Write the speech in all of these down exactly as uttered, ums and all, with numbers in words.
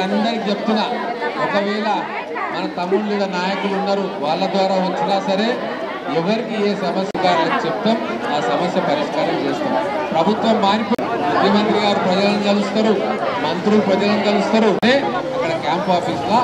అందరికి చెప్తున్నా, ఒకవేళ మన తమ్ముళ్ళ నాయకులు ఉన్నారు వాళ్ళ ద్వారా వచ్చినా సరే ఎవరికి ఏ సమస్య కావాలని చెప్తాం, ఆ సమస్య పరిష్కారం చేస్తాం. ప్రభుత్వం మారిపోయి ముఖ్యమంత్రి గారు ప్రజలను కలుస్తారు, మంత్రులు ప్రజలను కలుస్తారు. అక్కడ క్యాంప్ ఆఫీస్లో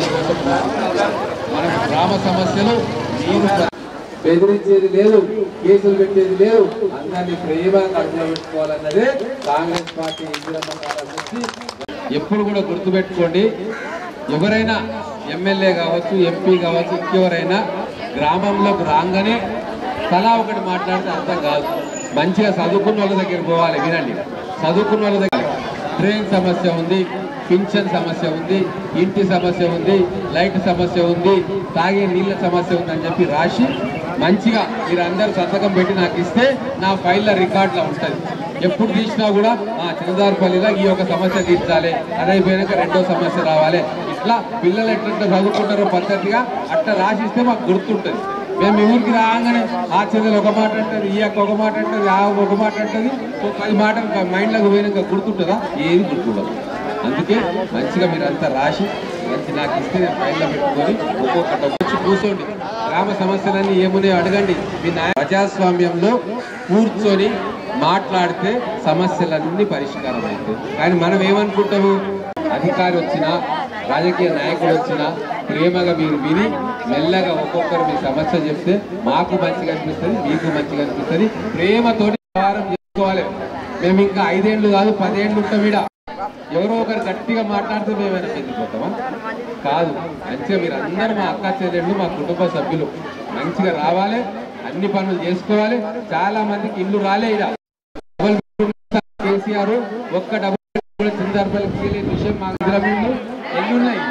మన గ్రామ సమస్యలు మీరు బెదిరించేది లేదు, కేసులు పెట్టేది లేదు, అందరినీ ప్రేమగా కడుపులో పెట్టుకోవాలన్నదే కాంగ్రెస్ పార్టీ ఇందిరమ్మ కాలం నుంచి. ఎప్పుడు కూడా గుర్తుపెట్టుకోండి, ఎవరైనా ఎమ్మెల్యే కావచ్చు, ఎంపీ కావచ్చు, ఇంకెవరైనా గ్రామంలోకి రాగానే తలా ఒకటి మాట్లాడితే అర్థం కాదు. మంచిగా చదువుకున్న వాళ్ళ దగ్గర పోవాలి. వినండి, చదువుకున్న వాళ్ళ దగ్గర ట్రైన్ సమస్య ఉంది, పింఛన్ సమస్య ఉంది, ఇంటి సమస్య ఉంది, లైట్ సమస్య ఉంది, తాగే నీళ్ళ సమస్య ఉంది అని చెప్పి రాసి మంచిగా మీరు అందరు సంతకం పెట్టి నాకు ఇస్తే నా ఫైల్లో రికార్డులో ఉంటుంది. ఎప్పుడు తీసినా కూడా ఆ చిన్నదారిపల్లిలో ఈ యొక్క సమస్య తీర్చాలి, అదైపోయాక రెండో సమస్య రావాలి. ఇట్లా పిల్లలు ఎట్లా చదువుకుంటారో పద్ధతిగా అట్లా రాసిస్తే మాకు గుర్తుంటుంది. మేము ఈ ఊరికి రాగానే ఆ చెల్లెలు ఒక మాట అంటుంది, ఈ అక్క ఒక మాట అంటుంది, ఆ ఒక మాట అంటుంది, ఒక పది మాటలు మైండ్లోకి పోయినాక గుర్తుంటుందా? ఏది గుర్తుండదు. అందుకే మంచిగా మీరు అంతా రాసి మంచి నాకు ఇస్తే నేను ఫైల్లో పెట్టుకొని ఒక్కొక్కటి వచ్చి కూర్చోండి. గ్రామ సమస్యలన్నీ ఏమున్నాయో అడగండి. మీ నాయ ప్రజాస్వామ్యంలో కూర్చొని మాట్లాడితే సమస్యలన్నీ పరిష్కారం అవుతాయి. కానీ మనం ఏమనుకుంటాము, అధికారి వచ్చినా రాజకీయ నాయకుడు వచ్చినా ప్రేమగా మీరు విని మెల్లగా ఒక్కొక్కరు మీ సమస్య చెప్తే మాకు మంచిగా అనిపిస్తుంది, మీకు మంచిగా అనిపిస్తుంది. ప్రేమతోటి వ్యవహారం చేసుకోవాలి. మేము ఇంకా ఐదేళ్లు కాదు పదేళ్ళు ఉంటాం. ఈడ ఎవరో ఒకరు గట్టిగా మాట్లాడితే మేమైనా ఎదిగిపోతామా? కాదు. మంచిగా మీరు అందరూ మా అక్క చెల్లెళ్ళు, మా కుటుంబ సభ్యులు మంచిగా రావాలి, అన్ని పనులు చేసుకోవాలి. చాలా మందికి ఇల్లు రాలే. ఇడ కేసీఆర్ ఒక్క డబ్బులు చింతపల్లి విషయం మా ఇల్లు ఎన్నున్నాయి.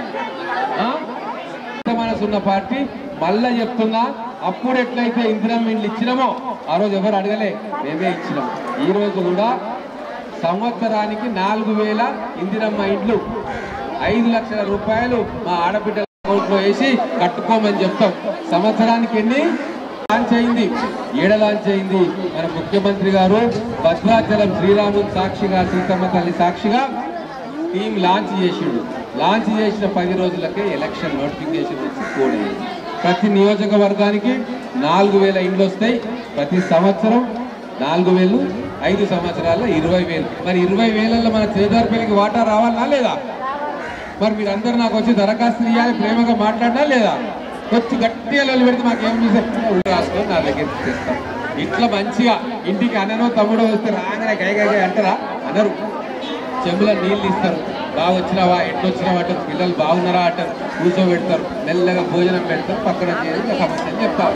మనసున్న పార్టీ మళ్ళా చెప్తున్నా, అప్పుడు ఎట్లయితే ఇందిరమ్మ ఇండ్లు ఇచ్చినామో ఆ రోజు ఎవరు అడగలే, మేమే ఇచ్చినాం. ఈ రోజు కూడా సంవత్సరానికి నాలుగు వేల ఇందిరమ్మ ఇండ్లు ఐదు లక్షల రూపాయలు మా ఆడబిడ్డల అకౌంట్లో వేసి కట్టుకోమని చెప్తాం. సంవత్సరానికి ఎన్ని లాంచ్ అయింది? ఏడ లాంచ్ అయింది. మన ముఖ్యమంత్రి గారు భద్రాచలం శ్రీరాముని సాక్షిగా, సీతమ్మ తల్లి సాక్షిగా టీం లాంచ్ చేసిండు. లాంచ్ చేసిన పది రోజులకే ఎలక్షన్ నోటిఫికేషన్ వచ్చి కోడ్ అయింది. ప్రతి నియోజకవర్గానికి నాలుగు వేల ఇండ్లు వస్తాయి. ప్రతి సంవత్సరం నాలుగు వేలు, ఐదు సంవత్సరాల్లో ఇరవై వేలు. మరి ఇరవై వేలలో మన చేదారిపల్లికి వాటా రావాలా లేదా? మరి మీరందరూ నాకు వచ్చి దరఖాస్తులు ఇవ్వాలి, ప్రేమగా మాట్లాడినా లేదా? వచ్చి గట్టిగా లొల్లి పెడితే మాకేం రాసుకొని నా దగ్గర తెస్తాం. ఇట్లా మంచిగా ఇంటికి అన్ననో తమ్ముడో వస్తే రాగానే గై గై గై అంటారా? అనరు. చెంబుల నీళ్ళు ఇస్తారు. బాగా వచ్చినావా, ఎట్లొచ్చినావా అంటారు. పిల్లలు బాగున్నారా అంటారు. కూర్చోబెడతారు, మెల్లగా భోజనం పెడతారు, పక్కన చేసి సమస్య చెప్తారు.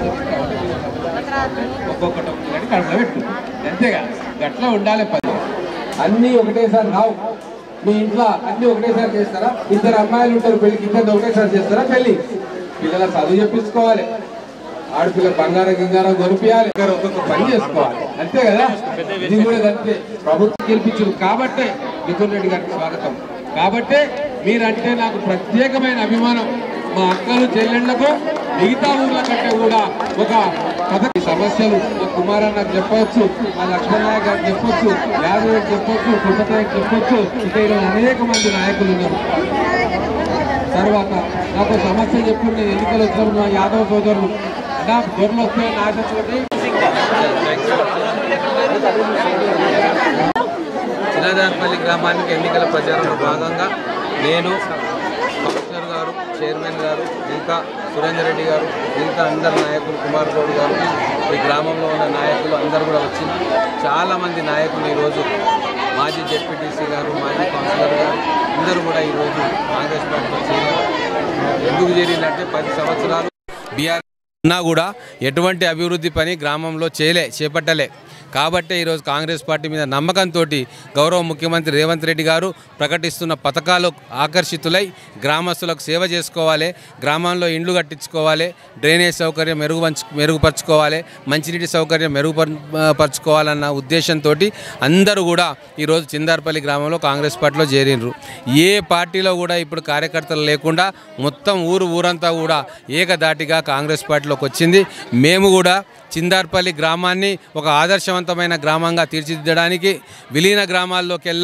ఒక్కొక్కటి ఒక్కొక్కటి కడుపులో పెట్టుకుంటారు. అంతేగా గట్లా ఉండాలి. పని అన్నీ ఒకటేసారి రావు. మీ ఇంట్లో అన్ని ఒకటేసారి చేస్తారా? ఇద్దరు అమ్మాయిలు ఉంటారు, పెళ్లికి ఇద్దరు ఒకటేసారి చేస్తారా? పెళ్లి పిల్లల చదువు చెప్పించుకోవాలి, ఆడపిల్ల బంగారం గింగారం కొనిపించాలి, ఒక్కొక్క పని చేసుకోవాలి. అంతే కదా? ఇది కూడా అంతే. ప్రభుత్వం గెలిపించారు కాబట్టే మిథున్ రెడ్డి గారికి స్వాగతం. కాబట్టే మీరంటే నాకు ప్రత్యేకమైన అభిమానం. మా అక్కలు చెల్లెళ్లకు మిగతా ఊర్ల కంటే కూడా ఒక పథక సమస్యలు మా కుమారన్నకు చెప్పవచ్చు, మా లక్ష్మణ్ నాయక్ గారికి చెప్పొచ్చు, యాదవ్ గారికి చెప్పొచ్చు, కృపతాయికి చెప్పొచ్చు. ఇక ఈరోజు అనేక మంది నాయకులు ఉన్నారు. తర్వాత నాకు సమస్య చెప్పి నేను ఎన్నికలు వచ్చినప్పుడు మా యాదవ్ సోదరులు నా గొర్రెలు వస్తే నాశతోటి చిన్నదారిపల్లి గ్రామానికి ఎన్నికల ప్రచారంలో భాగంగా నేను, కమిషనర్ గారు, చైర్మన్ గారు, ఇంకా సురేందర్ రెడ్డి గారు, ఇంకా అందరు నాయకులు, కుమార్ గౌడ్ గారు, ఈ గ్రామంలో ఉన్న నాయకులు అందరూ కూడా వచ్చిన చాలామంది నాయకులు ఈరోజు మాజీ జెడ్పీటీసీ గారు, మాజీ కౌన్సిలర్ గారు అందరూ కూడా ఈరోజు కాంగ్రెస్ పార్టీలో చేరారు. ఎందుకు చేరిందంటే పది సంవత్సరాలు బీఆర్ ఉన్నా కూడా ఎటువంటి అభివృద్ధి పని గ్రామంలో చేయలే చేపట్టలే. కాబట్టే ఈరోజు కాంగ్రెస్ పార్టీ మీద నమ్మకంతో గౌరవ ముఖ్యమంత్రి రేవంత్ రెడ్డి గారు ప్రకటిస్తున్న పథకాలు ఆకర్షితులై గ్రామస్తులకు సేవ చేసుకోవాలి, గ్రామంలో ఇండ్లు కట్టించుకోవాలి, డ్రైనేజ్ సౌకర్యం మెరుగు మెరుగుపరచుకోవాలి, మంచినీటి సౌకర్యం మెరుగుపరచుకోవాలన్న ఉద్దేశంతో అందరూ కూడా ఈరోజు చిందార్పల్లి గ్రామంలో కాంగ్రెస్ పార్టీలో చేరినరు. ఏ పార్టీలో కూడా ఇప్పుడు కార్యకర్తలు లేకుండా మొత్తం ఊరు ఊరంతా కూడా ఏకదాటిగా కాంగ్రెస్ పార్టీలోకి వచ్చింది. మేము కూడా చిందార్పల్లి గ్రామాన్ని ఒక ఆదర్శవంతమైన గ్రామంగా తీర్చిదిద్దడానికి విలీన గ్రామాల్లోకెల్లా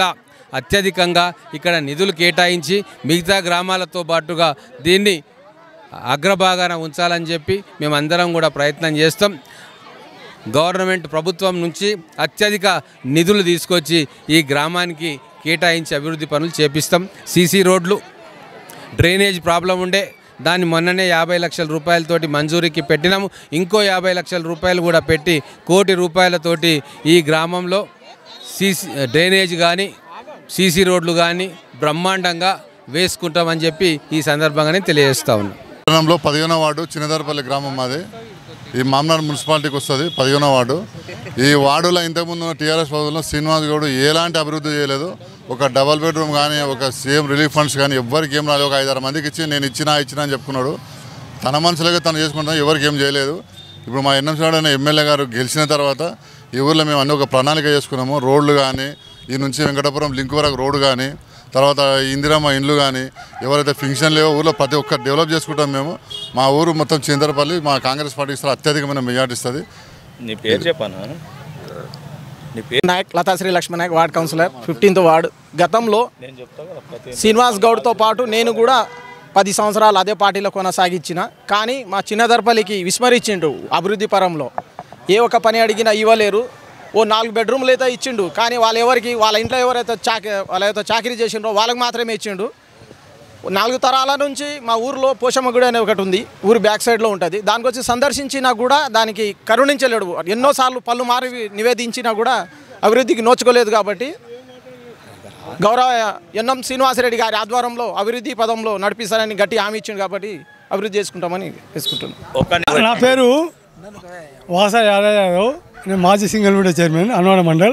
అత్యధికంగా ఇక్కడ నిధులు కేటాయించి మిగతా గ్రామాలతో పాటుగా దీన్ని అగ్రభాగాన ఉంచాలని చెప్పి మేమందరం కూడా ప్రయత్నం చేస్తాం. గవర్నమెంట్ ప్రభుత్వం నుంచి అత్యధిక నిధులు తీసుకొచ్చి ఈ గ్రామానికి కేటాయించి అభివృద్ధి పనులు చేపిస్తాం. సీసీ రోడ్లు, డ్రైనేజ్ ప్రాబ్లం ఉండే దాన్ని మొన్ననే యాభై లక్షల రూపాయలతోటి మంజూరీకి పెట్టినాము. ఇంకో యాభై లక్షల రూపాయలు కూడా పెట్టి కోటి రూపాయలతోటి ఈ గ్రామంలో సీసీ డ్రైనేజ్ కానీ సీసీ రోడ్లు కానీ బ్రహ్మాండంగా వేసుకుంటామని చెప్పి ఈ సందర్భంగానే తెలియజేస్తా ఉన్నాం. పట్టణంలో పదిహేనో వార్డు చిన్నదారపల్లి గ్రామం మాది. ఈ మామనాడు మున్సిపాలిటీకి వస్తుంది పదిహేనో వార్డు. ఈ వార్డులో ఇంతకుముందు టీఆర్ఎస్ ప్రభుత్వంలో శ్రీనివాస్ గౌడ్ ఎలాంటి అభివృద్ధి చేయలేదు. ఒక డబల్ బెడ్రూమ్ కానీ ఒక సీఎం రిలీఫ్ ఫండ్స్ కానీ ఎవరికి ఏం రాలేదు. ఒక ఐదారు మందికి ఇచ్చి నేను ఇచ్చినా ఇచ్చినా అని చెప్పుకున్నాడు. తన మనసులోకి తను చేసుకుంటాను, ఎవరికి ఏం చేయలేదు. ఇప్పుడు మా ఎన్ఎం సార్ అనే ఎమ్మెల్యే గారు గెలిచిన తర్వాత ఈ ఊళ్ళో మేము అన్ని ఒక ప్రణాళిక చేసుకున్నాము. రోడ్లు కానీ ఈ నుంచి వెంకటాపురం లింక్ వరకు రోడ్డు కానీ తర్వాత ఇందిరమ్మ ఇండ్లు కానీ ఎవరైతే ఫంక్షన్ లేవో ఊళ్ళో ప్రతి ఒక్కరు డెవలప్ చేసుకుంటాం మేము. మా ఊరు మొత్తం చింతరపల్లి మా కాంగ్రెస్ పార్టీకి ఇస్తారు అత్యధికమైన మెజార్టీ ఇస్తుంది. నీ పేరు చెప్పాను. నీ పేరు Nayak Lathasri Laxman Nayak, ward councillor, fifteenth ward. గతంలో శ్రీనివాస్ గౌడ్తో పాటు నేను కూడా పది సంవత్సరాలు అదే పార్టీలో కొనసాగించిన, కానీ మా చిన్నదర్పల్లికి విస్మరించిండు అభివృద్ధి పరంలో. ఏ ఒక్క పని అడిగినా ఇవ్వలేరు. ఓ నాలుగు బెడ్రూమ్లు అయితే ఇచ్చిండు, కానీ వాళ్ళు ఎవరికి వాళ్ళ ఇంట్లో ఎవరైతే చాకి వాళ్ళైతే చాకరీ చేసిండ్రో వాళ్ళకి మాత్రమే ఇచ్చిండు. నాలుగు తరాల నుంచి మా ఊరిలో పోషమ్మ గుడి అనే ఒకటి ఉంది, ఊరి బ్యాక్ సైడ్లో ఉంటుంది. దానికి వచ్చి సందర్శించినా కూడా దానికి కరుణించలేడు. ఎన్నోసార్లు పళ్ళు మారి నివేదించినా కూడా అభివృద్ధికి నోచుకోలేదు. కాబట్టి గౌరవ ఎన్ఎం శ్రీనివాసరెడ్డి గారి ఆధ్వర్యంలో అభివృద్ధి పదంలో నడిపిస్తారని గట్టి హామీ ఇచ్చిండు. కాబట్టి అభివృద్ధి చేసుకుంటామని వేసుకుంటున్నాను. నా పేరు వాస యాదవ్, నేను మాజీ సింగిల్ విండో చైర్మన్ అన్వాడ మండల్.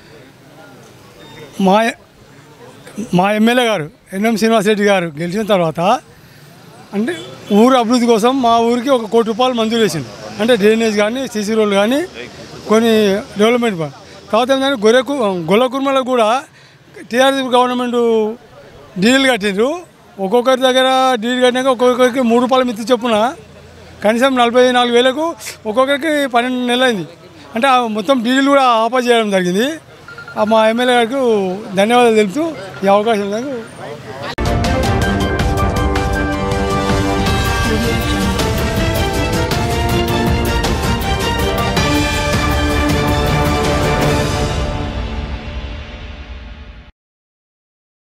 మా మా ఎమ్మెల్యే గారు ఎన్ఎం శ్రీనివాసరెడ్డి గారు గెలిచిన తర్వాత అంటే ఊరు అభివృద్ధి కోసం మా ఊరికి ఒక కోటి రూపాయలు మంజూరు చేసింది. అంటే డ్రైనేజ్ కానీ సీసీ రోడ్లు కానీ కొన్ని డెవలప్మెంట్. తర్వాత ఏంటంటే గొర్రెకు గొల్ల కుర్మలకు కూడా టీఆర్ఎస్ గవర్నమెంట్ డీడీలు కట్టిండ్రు. ఒక్కొక్కరి దగ్గర డీడీ కట్టినాక ఒక్కొక్కరికి మూడు రూపాయల మిత్తి చొప్పున కనీసం నలభై నాలుగు వేలకు ఒక్కొక్కరికి పన్నెండు నెలలు అయింది. అంటే మొత్తం డీడీలు కూడా ఆపా చేయడం జరిగింది. మా ఎమ్మెల్యే గారికి ధన్యవాదాలు తెలుపుతూ ఈ అవకాశం నాకు